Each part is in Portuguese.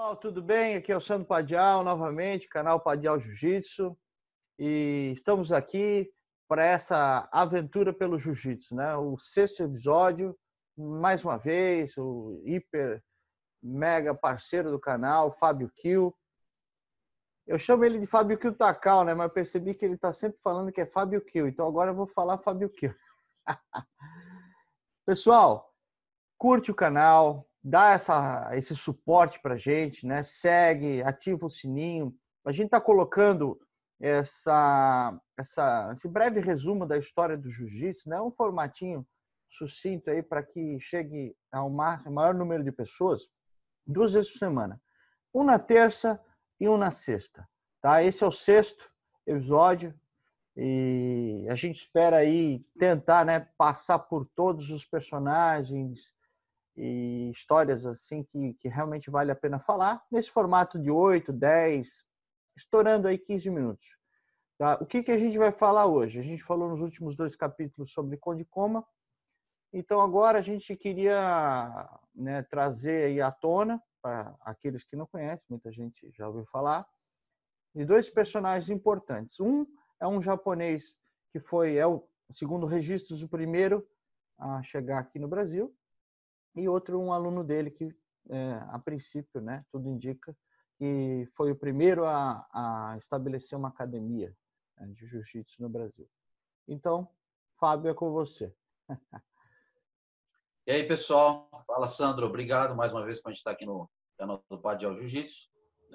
Pessoal, tudo bem? Aqui é o Sandro Padial, novamente, canal Padial Jiu-Jitsu. E estamos aqui para essa aventura pelo Jiu-Jitsu, né? O sexto episódio, mais uma vez, o hiper mega parceiro do canal, Fábio Kiel. Eu chamo ele de Fábio Kiel Takal, né? Mas eu percebi que ele está sempre falando que é Fábio Kiel, então agora eu vou falar Fábio Kiel. Pessoal, curte o canal, dá esse suporte para a gente, né? Segue, ativa o sininho. A gente está colocando esse breve resumo da história do jiu-jitsu, né? Um formatinho sucinto aí para que chegue ao maior número de pessoas, 2 vezes por semana. Um na terça e um na sexta. Tá? Esse é o sexto episódio. E a gente espera aí tentar, né, passar por todos os personagens e histórias assim que realmente vale a pena falar, nesse formato de 8, 10, estourando aí 15 minutos. Tá? O que a gente vai falar hoje? A gente falou nos últimos 2 capítulos sobre Code Coma, então agora a gente queria, né, trazer aí à tona, para aqueles que não conhecem, muita gente já ouviu falar, de 2 personagens importantes. Um é um japonês que segundo registros, o primeiro a chegar aqui no Brasil, e outro um aluno dele que, a princípio, né, tudo indica que foi o primeiro a estabelecer uma academia, né, de jiu-jitsu no Brasil. Então, Fábio, é com você. E aí, pessoal? Fala, Sandro. Obrigado mais uma vez por a gente estar aqui no canal do Padial Jiu-Jitsu.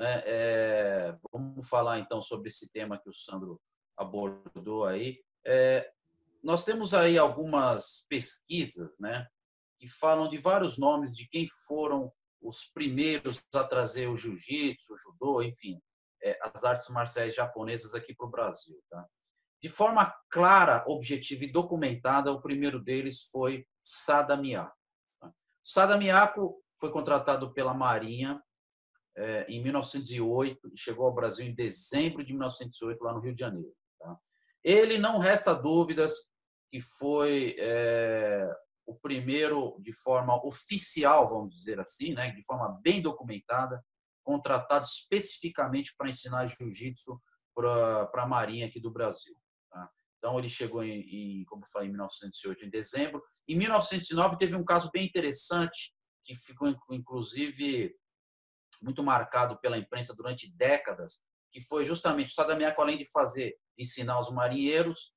Vamos falar, então, sobre esse tema que o Sandro abordou aí. Nós temos aí algumas pesquisas, né, que falam de vários nomes de quem foram os primeiros a trazer o jiu-jitsu, o judô, enfim, as artes marciais japonesas aqui para o Brasil. Tá? De forma clara, objetiva e documentada, o primeiro deles foi Sada Miyako. Sada Miyako foi contratado pela Marinha em 1908 e chegou ao Brasil em dezembro de 1908, lá no Rio de Janeiro. Ele, não resta dúvidas, que foi o primeiro, de forma oficial, vamos dizer assim, né, de forma bem documentada, contratado especificamente para ensinar jiu-jitsu para a Marinha aqui do Brasil. Tá? Então, ele chegou, como eu falei, em 1908, em dezembro. Em 1909, teve um caso bem interessante, que ficou, inclusive, muito marcado pela imprensa durante décadas, que foi justamente o Sada Miyako, além de ensinar os marinheiros,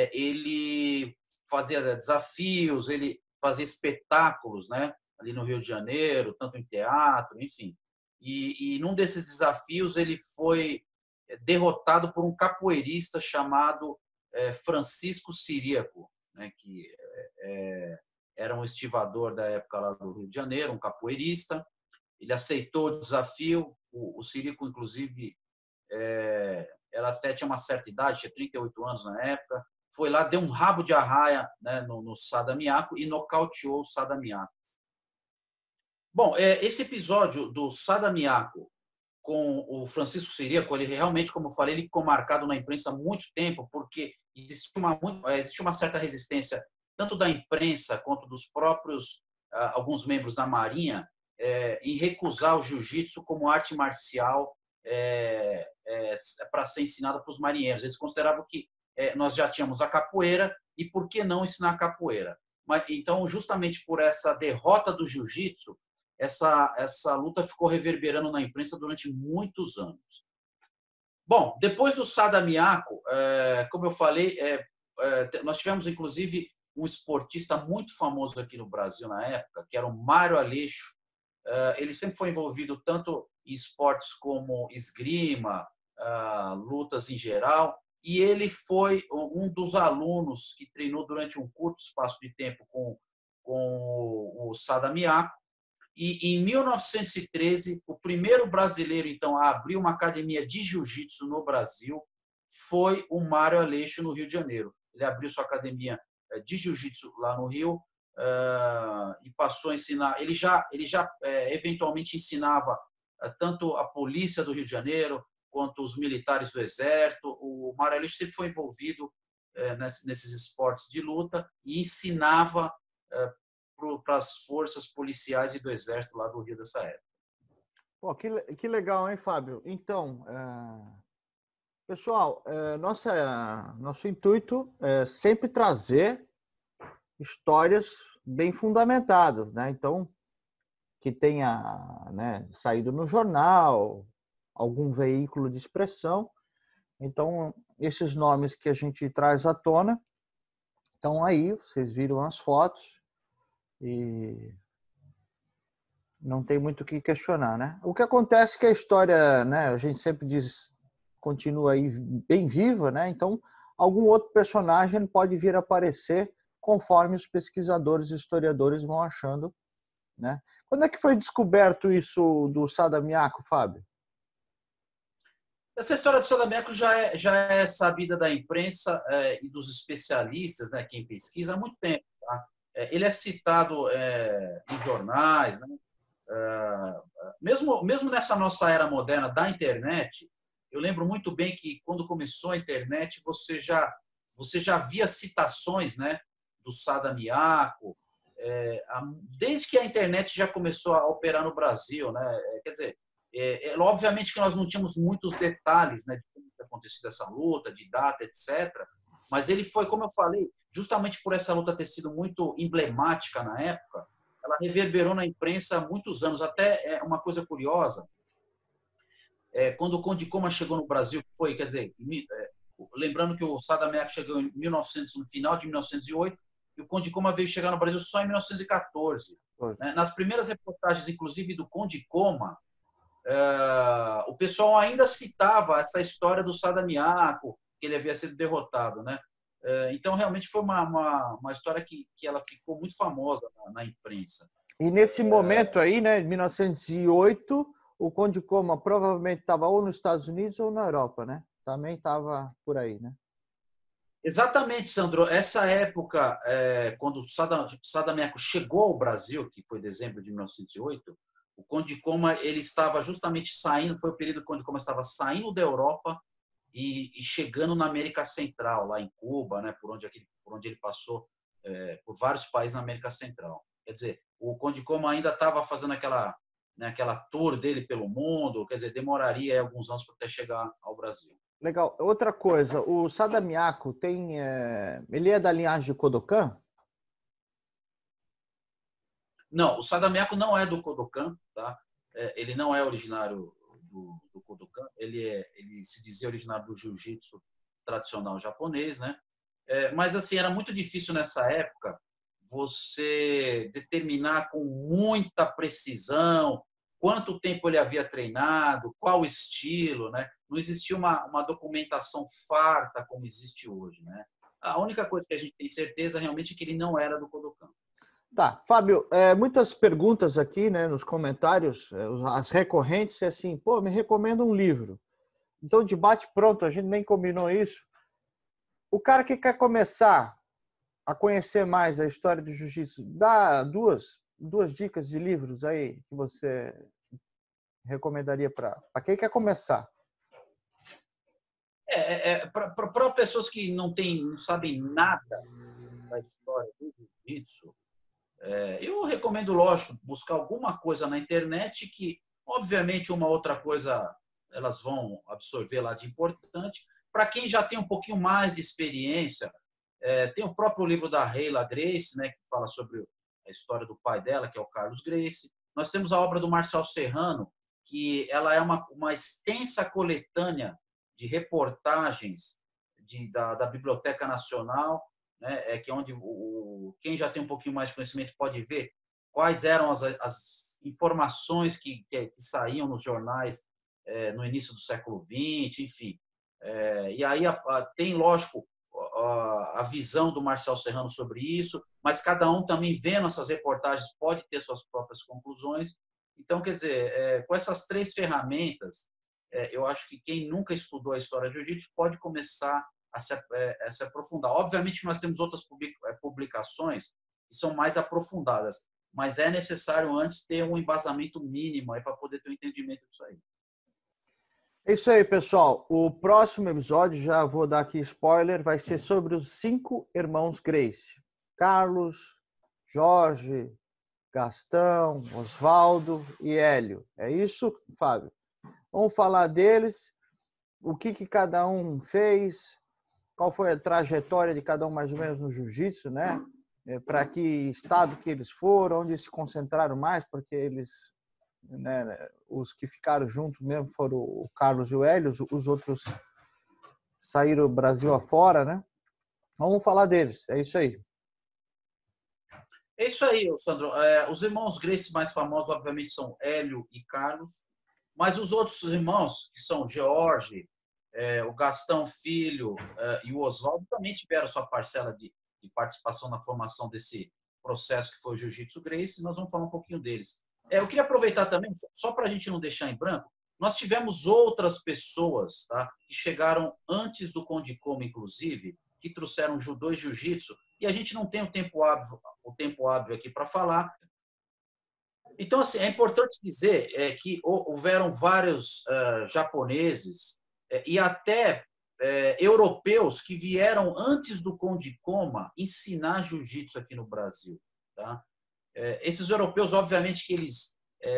ele fazia desafios, ele fazia espetáculos, né, ali no Rio de Janeiro, tanto em teatro, enfim. E num desses desafios ele foi derrotado por um capoeirista chamado Francisco Ciríaco, né, que era um estivador da época lá do Rio de Janeiro, um capoeirista. Ele aceitou o desafio. O Ciríaco, inclusive, ela até tinha uma certa idade, tinha 38 anos na época. Foi lá, deu um rabo de arraia, né, no Sada Miyako e nocauteou o Sada Miyako. Bom, esse episódio do Sada Miyako com o Francisco Ciríaco, ele realmente, como eu falei, ele ficou marcado na imprensa há muito tempo, porque existe uma certa resistência, tanto da imprensa quanto dos próprios alguns membros da Marinha, em recusar o jiu-jitsu como arte marcial para ser ensinada para os marinheiros. Eles consideravam que nós já tínhamos a capoeira e por que não ensinar a capoeira? Então, justamente por essa derrota do jiu-jitsu, essa luta ficou reverberando na imprensa durante muitos anos. Bom, depois do Sada Miyako, como eu falei, nós tivemos, inclusive, um esportista muito famoso aqui no Brasil na época, que era o Mário Aleixo. Ele sempre foi envolvido tanto em esportes como esgrima, lutas em geral, e ele foi um dos alunos que treinou durante um curto espaço de tempo com o Sada Miyako. E em 1913, o primeiro brasileiro, então, a abrir uma academia de jiu-jitsu no Brasil foi o Mário Aleixo, no Rio de Janeiro. Ele abriu sua academia de jiu-jitsu lá no Rio e passou a ensinar. Ele já eventualmente ensinava tanto a polícia do Rio de Janeiro quanto os militares do Exército. O Mário Aleixo sempre foi envolvido nesses esportes de luta e ensinava para as forças policiais e do Exército lá do Rio dessa época. Pô, que legal, hein, Fábio? Então, pessoal, nosso intuito é sempre trazer histórias bem fundamentadas, né? Então, que tenha, né, saído no jornal, algum veículo de expressão. Então, esses nomes que a gente traz à tona estão aí, vocês viram as fotos e não tem muito o que questionar, né? O que acontece é que a história, né, a gente sempre diz, continua aí bem viva, né? Então, algum outro personagem pode vir a aparecer conforme os pesquisadores e historiadores vão achando, né? Quando é que foi descoberto isso do Sadamiaco, Fábio? Essa história do Sadamiaco já é sabida da imprensa e dos especialistas, né, quem pesquisa, há muito tempo. Tá? Ele é citado em jornais, né? Mesmo nessa nossa era moderna da internet, eu lembro muito bem que quando começou a internet, você já via citações, né, do Sadamiaco, desde que a internet já começou a operar no Brasil, né? Quer dizer, obviamente que nós não tínhamos muitos detalhes, né, de como tinha acontecido essa luta, de data, etc. Mas ele foi, como eu falei, justamente por essa luta ter sido muito emblemática na época, ela reverberou na imprensa há muitos anos. Até uma coisa curiosa, quando o Conde Coma chegou no Brasil, foi, quer dizer, lembrando que o Sadamiaco chegou em 1900, no final de 1908, e o Conde Coma veio chegar no Brasil só em 1914. Né? Nas primeiras reportagens, inclusive, do Conde Coma, o pessoal ainda citava essa história do Sadamiaco, que ele havia sido derrotado, né? Então, realmente foi uma história que ela ficou muito famosa na imprensa. E nesse momento aí, né, em 1908, o Conde Coma provavelmente estava ou nos Estados Unidos ou na Europa, né? Também estava por aí, né? Exatamente, Sandro. Essa época, quando o Sadamiaco chegou ao Brasil, que foi dezembro de 1908, o Conde Coma ele estava justamente saindo, foi o período que o Conde Coma estava saindo da Europa e chegando na América Central, lá em Cuba, né, por onde ele passou, por vários países na América Central. Quer dizer, o Conde Coma ainda estava fazendo aquela tour dele pelo mundo, quer dizer, demoraria alguns anos para até chegar ao Brasil. Legal. Outra coisa, o Sadamiaco ele é da linhagem de Kodokan? Não, o Sadamiaco não é do Kodokan, tá? Ele não é originário do Kodokan, ele se dizia originário do jiu-jitsu tradicional japonês, né? Mas assim, era muito difícil nessa época você determinar com muita precisão quanto tempo ele havia treinado, qual estilo, né? Não existia uma documentação farta como existe hoje, né? A única coisa que a gente tem certeza realmente é que ele não era do Kodokan. Tá, Fábio, muitas perguntas aqui, né, nos comentários, as recorrentes, é assim, pô, me recomenda um livro. Então, debate pronto, a gente nem combinou isso. O cara que quer começar a conhecer mais a história do jiu-jitsu, dá duas dicas de livros aí que você recomendaria para quem quer começar? Para pessoas que não sabem nada da história do jiu-jitsu, eu recomendo, lógico, buscar alguma coisa na internet que, obviamente, uma outra coisa elas vão absorver lá de importante. Para quem já tem um pouquinho mais de experiência, tem o próprio livro da Leila Gracie, né, que fala sobre a história do pai dela, que é o Carlos Gracie. Nós temos a obra do Marcel Serrano, que ela é uma extensa coletânea de reportagens da Biblioteca Nacional, né, que é onde quem já tem um pouquinho mais de conhecimento pode ver quais eram as informações que saíam nos jornais no início do século XX, enfim. E aí tem, lógico, a visão do Marcel Serrano sobre isso, mas cada um também vendo essas reportagens pode ter suas próprias conclusões. Então, quer dizer, com essas três ferramentas, eu acho que quem nunca estudou a história do jiu-jitsu pode começar a se aprofundar. Obviamente que nós temos outras publicações que são mais aprofundadas, mas é necessário antes ter um embasamento mínimo para poder ter um entendimento disso aí. É isso aí, pessoal. O próximo episódio, já vou dar aqui spoiler, vai ser sobre os 5 irmãos Gracie. Carlos, Jorge, Gastão, Oswaldo e Hélio. É isso, Fábio? Vamos falar deles, o que cada um fez, qual foi a trajetória de cada um mais ou menos no jiu-jitsu, né? Para que estado que eles foram, onde se concentraram mais, porque eles, né, os que ficaram juntos mesmo foram o Carlos e o Hélio, os outros saíram Brasil afora, né? Vamos falar deles, é isso aí. É isso aí, Sandro. Os irmãos Gracie mais famosos, obviamente, são Hélio e Carlos, mas os outros irmãos, que são George, o Gastão Filho e o Oswaldo, também tiveram sua parcela de participação na formação desse processo que foi o Jiu-Jitsu Gracie. Nós vamos falar um pouquinho deles. Eu queria aproveitar também, só para a gente não deixar em branco, nós tivemos outras pessoas, tá, que chegaram antes do Kondikomo, inclusive, que trouxeram judô e jiu-jitsu, e a gente não tem o tempo hábil aqui para falar. Então, assim, é importante dizer que houveram vários japoneses e até europeus que vieram antes do Kondikomo ensinar jiu-jitsu aqui no Brasil. Tá? Esses europeus, obviamente, que eles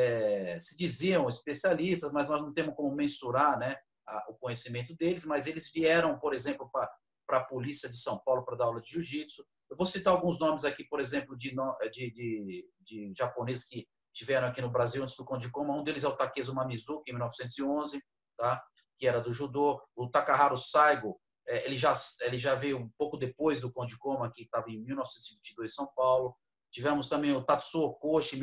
se diziam especialistas, mas nós não temos como mensurar, né, o conhecimento deles, mas eles vieram, por exemplo, para a polícia de São Paulo para dar aula de jiu-jitsu. Eu vou citar alguns nomes aqui, por exemplo, de japoneses que tiveram aqui no Brasil antes do Kondikomo. Um deles é o Takezu Mamizuki, em 1911, tá? Que era do judô. O Takaharu Saigo, ele já veio um pouco depois do Kondikomo, que estava em 1922 em São Paulo. Tivemos também o Tatsuo Koshi, em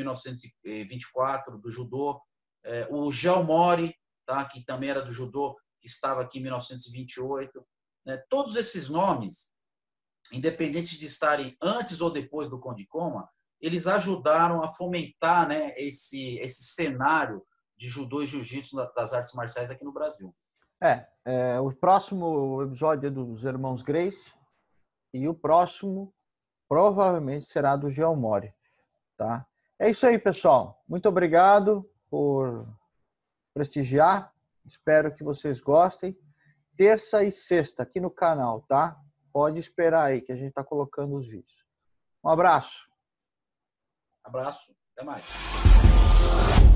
1924, do judô. O Geo Mori, tá? Que também era do judô, que estava aqui em 1928. Todos esses nomes, independente de estarem antes ou depois do Kondikomo, eles ajudaram a fomentar, né, esse cenário de judô e jiu-jitsu das artes marciais aqui no Brasil. O próximo episódio é dos irmãos Gracie e o próximo provavelmente será do Geo Mori, tá? É isso aí, pessoal. Muito obrigado por prestigiar. Espero que vocês gostem. Terça e sexta aqui no canal, tá? Pode esperar aí que a gente está colocando os vídeos. Um abraço. Abraço. Até mais.